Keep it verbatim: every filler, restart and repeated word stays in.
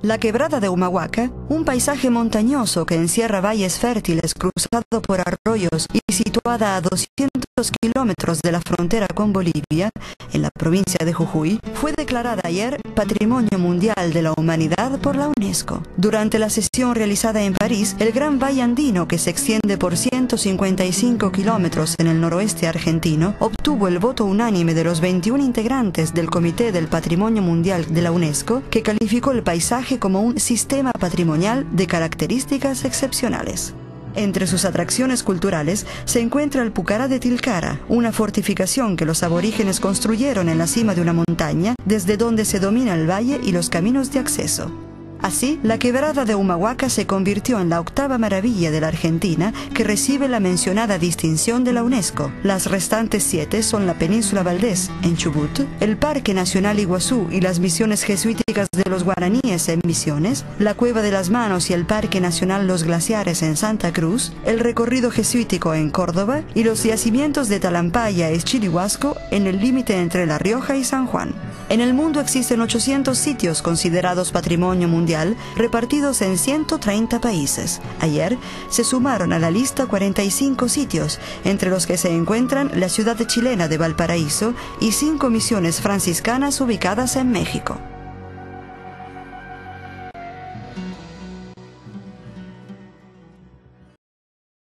La quebrada de Humahuaca, un paisaje montañoso que encierra valles fértiles cruzado por arroyos y situada a doscientos kilómetros de la frontera con Bolivia, en la provincia de Jujuy, fue declarada ayer Patrimonio Mundial de la Humanidad por la UNESCO. Durante la sesión realizada en París, el Gran Valle Andino, que se extiende por ciento cincuenta y cinco kilómetros en el noroeste argentino, obtuvo el voto unánime de los veintiún integrantes del Comité del Patrimonio Mundial de la UNESCO, que calificó el paisaje como un sistema patrimonial de características excepcionales. Entre sus atracciones culturales se encuentra el Pucará de Tilcara, una fortificación que los aborígenes construyeron en la cima de una montaña, desde donde se domina el valle y los caminos de acceso. Así, la quebrada de Humahuaca se convirtió en la octava maravilla de la Argentina que recibe la mencionada distinción de la UNESCO. Las restantes siete son la Península Valdés, en Chubut, el Parque Nacional Iguazú y las misiones jesuíticas de los guaraníes en Misiones, la Cueva de las Manos y el Parque Nacional Los Glaciares en Santa Cruz, el recorrido jesuítico en Córdoba y los yacimientos de Talampaya y Chilihuasco en el límite entre La Rioja y San Juan. En el mundo existen ochocientos sitios considerados Patrimonio Mundial, repartidos en ciento treinta países. Ayer se sumaron a la lista cuarenta y cinco sitios, entre los que se encuentran la ciudad chilena de Valparaíso y cinco misiones franciscanas ubicadas en México.